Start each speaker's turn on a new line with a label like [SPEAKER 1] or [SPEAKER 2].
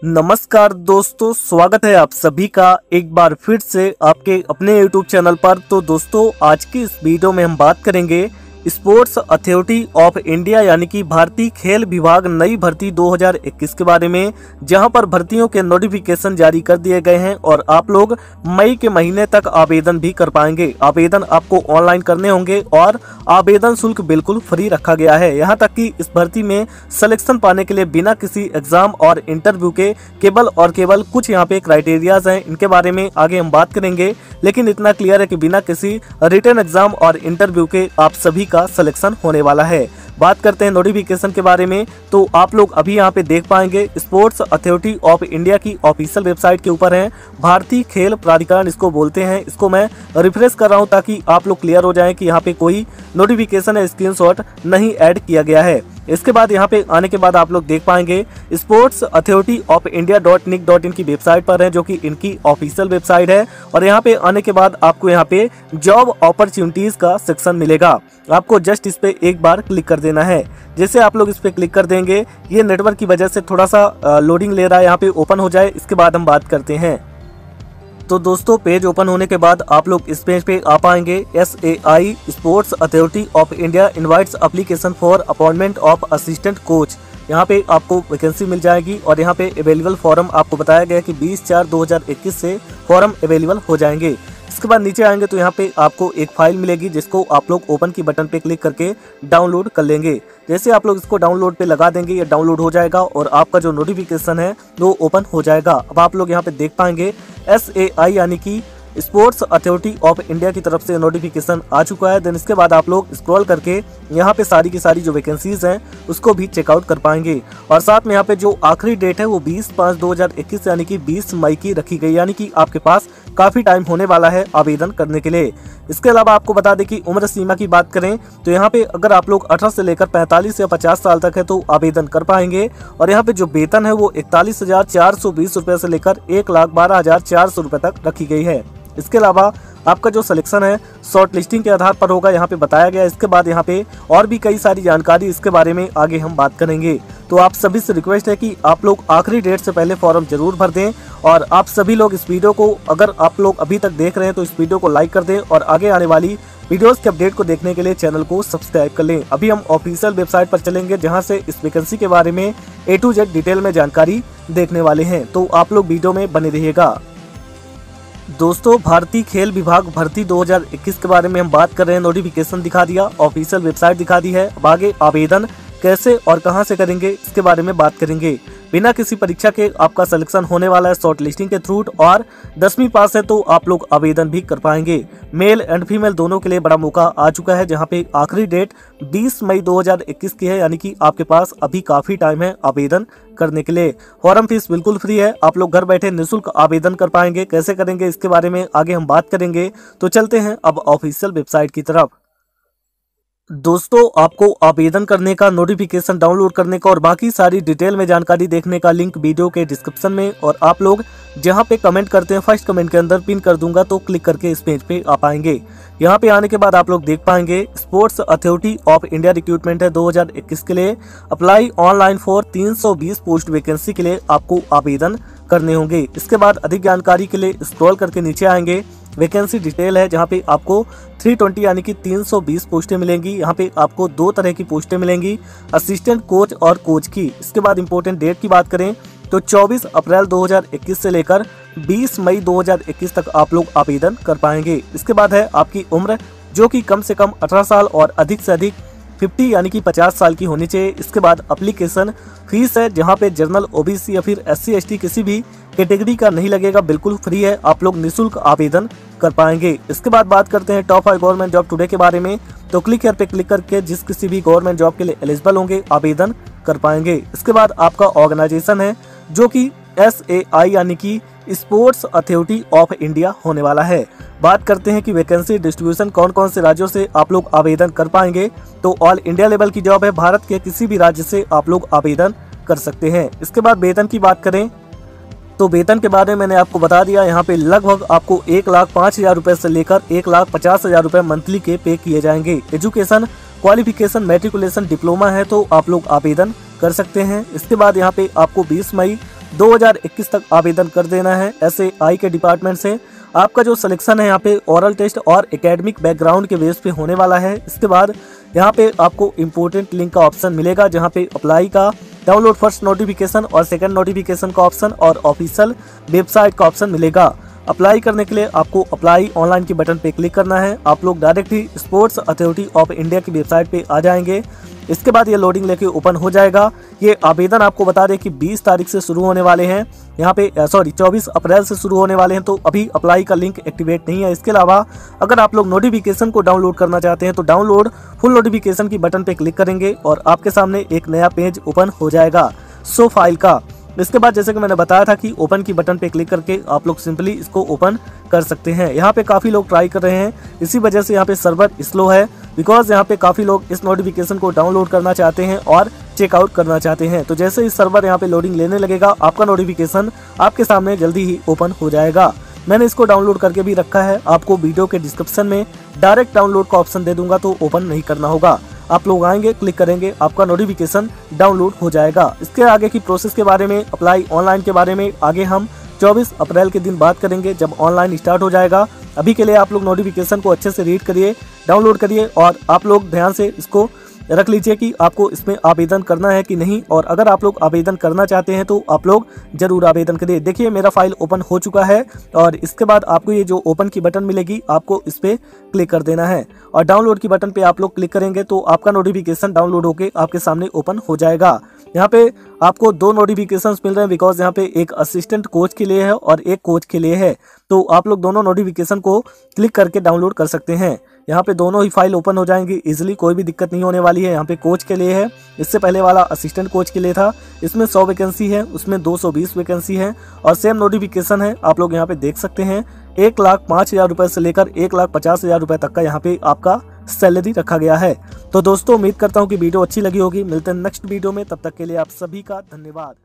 [SPEAKER 1] नमस्कार दोस्तों, स्वागत है आप सभी का एक बार फिर से आपके अपने YouTube चैनल पर। तो दोस्तों, आज की इस वीडियो में हम बात करेंगे स्पोर्ट्स अथॉरिटी ऑफ इंडिया यानी कि भारतीय खेल विभाग नई भर्ती 2021 के बारे में, जहां पर भर्तियों के नोटिफिकेशन जारी कर दिए गए हैं और आप लोग मई के महीने तक आवेदन भी कर पाएंगे। आवेदन आपको ऑनलाइन करने होंगे और आवेदन शुल्क बिल्कुल फ्री रखा गया है। यहां तक कि इस भर्ती में सिलेक्शन पाने के लिए बिना किसी एग्जाम और इंटरव्यू के केवल कुछ यहाँ पे क्राइटेरियाज हैं, इनके बारे में आगे हम बात करेंगे। लेकिन इतना क्लियर है कि बिना किसी रिटन एग्जाम और इंटरव्यू के आप सभी का सिलेक्शन होने वाला है। बात करते हैं नोटिफिकेशन के बारे में, तो आप लोग अभी यहाँ पे देख पाएंगे स्पोर्ट्स अथॉरिटी ऑफ इंडिया की ऑफिशियल वेबसाइट के ऊपर है। भारतीय खेल प्राधिकरण इसको बोलते हैं। इसको मैं रिफ्रेश कर रहा हूँ ताकि आप लोग क्लियर हो जाएं कि यहाँ पे कोई नोटिफिकेशन या स्क्रीनशॉट नहीं ऐड किया गया है। इसके बाद यहाँ पे आने के बाद आप लोग देख पाएंगे sports authority of India .nic.in की वेबसाइट पर है, जो कि इनकी ऑफिशियल वेबसाइट है। और यहाँ पे आने के बाद आपको यहाँ पे जॉब अपॉर्चुनिटीज का सेक्शन मिलेगा। आपको जस्ट इस पे एक बार क्लिक कर देना है। जैसे आप लोग इस पे क्लिक कर देंगे, ये नेटवर्क की वजह से थोड़ा सा लोडिंग ले रहा है, यहाँ पे ओपन हो जाए, इसके बाद हम बात करते हैं। तो दोस्तों, पेज ओपन होने के बाद आप लोग इस पेज पे आ पाएंगे। SAI sports authority of India invites application for appointment of assistant coach. यहाँ पे आपको वैकेंसी मिल जाएगी और यहाँ पे अवेलेबल फॉर्म आपको बताया गया है कि 20/4/2021 से फॉर्म अवेलेबल हो जाएंगे। इसके बाद नीचे आएंगे तो यहाँ पे आपको एक फाइल मिलेगी, जिसको आप लोग ओपन की बटन पे क्लिक करके डाउनलोड कर लेंगे। जैसे आप लोग इसको डाउनलोड पे लगा देंगे, ये डाउनलोड हो जाएगा और आपका जो नोटिफिकेशन है वो ओपन हो जाएगा। अब आप लोग यहाँ पे देख पाएंगे SAI यानी कि स्पोर्ट्स अथॉरिटी ऑफ इंडिया की तरफ से नोटिफिकेशन आ चुका है। देन इसके बाद आप लोग स्क्रॉल करके यहाँ पे सारी की सारी जो वैकेंसीज हैं उसको भी चेकआउट कर पाएंगे। और साथ में यहाँ पे जो आखिरी डेट है वो 20/5/2021 यानी कि 20 मई की रखी गई, यानी कि आपके पास काफी टाइम होने वाला है आवेदन करने के लिए। इसके अलावा आपको बता दें कि उम्र सीमा की बात करें तो यहाँ पे अगर आप लोग 18 से लेकर 45 या 50 साल तक है तो आवेदन कर पाएंगे। और यहाँ पे जो वेतन है वो 41,420 रुपए से लेकर 1,12,400 रुपए तक रखी गई है। इसके अलावा आपका जो सिलेक्शन है शॉर्ट लिस्टिंग के आधार पर होगा, यहाँ पे बताया गया। इसके बाद यहाँ पे और भी कई सारी जानकारी इसके बारे में आगे हम बात करेंगे। तो आप सभी से रिक्वेस्ट है कि आप लोग आखिरी डेट से पहले फॉर्म जरूर भर दें। और आप सभी लोग इस वीडियो को, अगर आप लोग अभी तक देख रहे हैं तो इस वीडियो को लाइक कर दें और आगे आने वाली वीडियोस के अपडेट को देखने के लिए चैनल को सब्सक्राइब कर लें। अभी हम ऑफिशियल वेबसाइट पर चलेंगे, जहां से इस वैकेंसी के बारे में A to Z डिटेल में जानकारी देखने वाले हैं। तो आप लोग वीडियो में बने रहिएगा। दोस्तों, भारतीय खेल विभाग भर्ती 2021 के बारे में हम बात कर रहे हैं। नोटिफिकेशन दिखा दिया, ऑफिशियल वेबसाइट दिखा दी है। अब आगे आवेदन कैसे और कहां से करेंगे इसके बारे में बात करेंगे। बिना किसी परीक्षा के आपका सिलेक्शन होने वाला है शॉर्ट लिस्टिंग के थ्रू, और 10वीं पास है तो आप लोग आवेदन भी कर पाएंगे। मेल एंड फीमेल दोनों के लिए बड़ा मौका आ चुका है, जहां पे आखिरी डेट 20 मई 2021 की है, यानी कि आपके पास अभी काफी टाइम है आवेदन करने के लिए। फॉर्म फीस बिल्कुल फ्री है, आप लोग घर बैठे निःशुल्क आवेदन कर पाएंगे। कैसे करेंगे इसके बारे में आगे हम बात करेंगे। तो चलते हैं अब ऑफिशियल वेबसाइट की तरफ। दोस्तों, आपको आवेदन करने का, नोटिफिकेशन डाउनलोड करने का और बाकी सारी डिटेल में जानकारी देखने का लिंक वीडियो के डिस्क्रिप्शन में, और आप लोग जहां पे कमेंट करते हैं फर्स्ट कमेंट के अंदर पिन कर दूंगा, तो क्लिक करके इस पेज पे आ पाएंगे। यहां पे आने के बाद आप लोग देख पाएंगे sports authority of India recruitment है 2021 के लिए। Apply online for 320 post vacancy के लिए आपको आवेदन करने होंगे। इसके बाद अधिक जानकारी के लिए स्क्रॉल करके नीचे आएंगे। वैकेंसी डिटेल है, जहां पे आपको 320 यानी कि 320 पोस्टें मिलेंगी। यहाँ पे आपको 2 तरह की पोस्टें मिलेंगी, असिस्टेंट कोच और कोच की। इसके बाद इंपॉर्टेंट डेट की बात करें तो 24 अप्रैल 2021 से लेकर 20 मई 2021 तक आप लोग आवेदन कर पाएंगे। इसके बाद है आपकी उम्र, जो कि कम से कम 18 साल और अधिक से अधिक 50 यानी कि 50 साल की होनी चाहिए। इसके बाद एप्लीकेशन फीस है, जहाँ पे जनरल, OBC या फिर SC ST किसी भी कैटेगरी का नहीं लगेगा, बिल्कुल फ्री है, आप लोग निःशुल्क आवेदन कर पाएंगे। इसके बाद बात करते हैं टॉप 5 गवर्नमेंट जॉब टुडे के बारे में। तो क्लिक यहाँ पे क्लिक करके जिस किसी भी गवर्नमेंट जॉब के लिए एलिजिबल होंगे आवेदन कर पाएंगे। इसके बाद आपका ऑर्गेनाइजेशन है, जो कि SAI यानी कि स्पोर्ट्स अथॉरिटी ऑफ इंडिया होने वाला है। बात करते हैं कि वैकेंसी डिस्ट्रीब्यूशन कौन कौन से राज्यों से आप लोग आवेदन कर पाएंगे। तो ऑल इंडिया लेवल की जॉब है, भारत के किसी भी राज्य से आप लोग आवेदन कर सकते हैं। इसके बाद वेतन की बात करें तो वेतन के बारे में मैंने आपको बता दिया। यहाँ पे लगभग आपको 1,05,000 रुपए से लेकर 1,50,000 रुपए मंथली के पे किए जाएंगे। एजुकेशन क्वालिफिकेशन मैट्रिकुलेशन डिप्लोमा है तो आप लोग आवेदन कर सकते हैं। इसके बाद यहाँ पे आपको 20 मई 2021 तक आवेदन कर देना है SAI के डिपार्टमेंट से। आपका जो सिलेक्शन है यहाँ पे ओरल टेस्ट और एकेडमिक बैकग्राउंड के बेस पे होने वाला है। इसके बाद यहाँ पे आपको इम्पोर्टेंट लिंक का ऑप्शन मिलेगा जहाँ पे अप्लाई का, डाउनलोड फर्स्ट नोटिफिकेशन और सेकंड नोटिफिकेशन का ऑप्शन और ऑफिशियल वेबसाइट का ऑप्शन मिलेगा। अप्लाई करने के लिए आपको अप्लाई ऑनलाइन के बटन पे क्लिक करना है। आप लोग डायरेक्ट ही स्पोर्ट्स अथॉरिटी ऑफ इंडिया की वेबसाइट पे आ जाएंगे। इसके बाद ये लोडिंग लेके ओपन हो जाएगा। ये आवेदन आपको बता दें कि 20 तारीख से शुरू होने वाले हैं, यहाँ पे 24 अप्रैल से शुरू होने वाले हैं, तो अभी अप्लाई का लिंक एक्टिवेट नहीं है। इसके अलावा अगर आप लोग नोटिफिकेशन को डाउनलोड करना चाहते हैं तो डाउनलोड फुल नोटिफिकेशन की बटन पे क्लिक करेंगे और आपके सामने एक नया पेज ओपन हो जाएगा शो फाइल का। इसके बाद जैसे कि मैंने बताया था कि ओपन की बटन पे क्लिक करके आप लोग सिंपली इसको ओपन कर सकते हैं। यहाँ पे काफ़ी लोग ट्राई कर रहे हैं, इसी वजह से यहाँ पे सर्वर स्लो है, बिकॉज यहाँ पे काफ़ी लोग इस नोटिफिकेशन को डाउनलोड करना चाहते हैं और चेकआउट करना चाहते हैं। तो जैसे ही सर्वर यहाँ पे लोडिंग लेने लगेगा आपका नोटिफिकेशन आपके सामने जल्दी ही ओपन हो जाएगा। मैंने इसको डाउनलोड करके भी रखा है, आपको वीडियो के डिस्क्रिप्शन में डायरेक्ट डाउनलोड का ऑप्शन दे दूंगा तो ओपन नहीं करना होगा। आप लोग आएंगे, क्लिक करेंगे, आपका नोटिफिकेशन डाउनलोड हो जाएगा। इसके आगे की प्रोसेस के बारे में, अप्लाई ऑनलाइन के बारे में आगे हम 24 अप्रैल के दिन बात करेंगे जब ऑनलाइन स्टार्ट हो जाएगा। अभी के लिए आप लोग नोटिफिकेशन को अच्छे से रीड करिए, डाउनलोड करिए और आप लोग ध्यान से इसको रख लीजिए कि आपको इसमें आवेदन करना है कि नहीं। और अगर आप लोग आवेदन करना चाहते हैं तो आप लोग जरूर आवेदन करिए। देखिए मेरा फाइल ओपन हो चुका है और इसके बाद आपको ये जो ओपन की बटन मिलेगी आपको इस पे क्लिक कर देना है और डाउनलोड की बटन पे आप लोग क्लिक करेंगे तो आपका नोटिफिकेशन डाउनलोड होके आपके सामने ओपन हो जाएगा। यहाँ पे आपको 2 नोटिफिकेशंस मिल रहे हैं, बिकॉज यहाँ पे एक असिस्टेंट कोच के लिए है और एक कोच के लिए है। तो आप लोग दोनों नोटिफिकेशन को क्लिक करके डाउनलोड कर सकते हैं। यहाँ पे दोनों ही फाइल ओपन हो जाएंगी इजीली, कोई भी दिक्कत नहीं होने वाली है। यहाँ पे कोच के लिए है, इससे पहले वाला असिस्टेंट कोच के लिए था, इसमें 100 वैकेंसी है, उसमें 220 वैकेंसी है और सेम नोटिफिकेशन है। आप लोग यहाँ पे देख सकते हैं 1,05,000 रुपए से लेकर 1,50,000 रुपए तक का यहाँ पे आपका सैलरी रखा गया है। तो दोस्तों उम्मीद करता हूँ कि वीडियो अच्छी लगी होगी। मिलते हैं नेक्स्ट वीडियो में, तब तक के लिए आप सभी का धन्यवाद।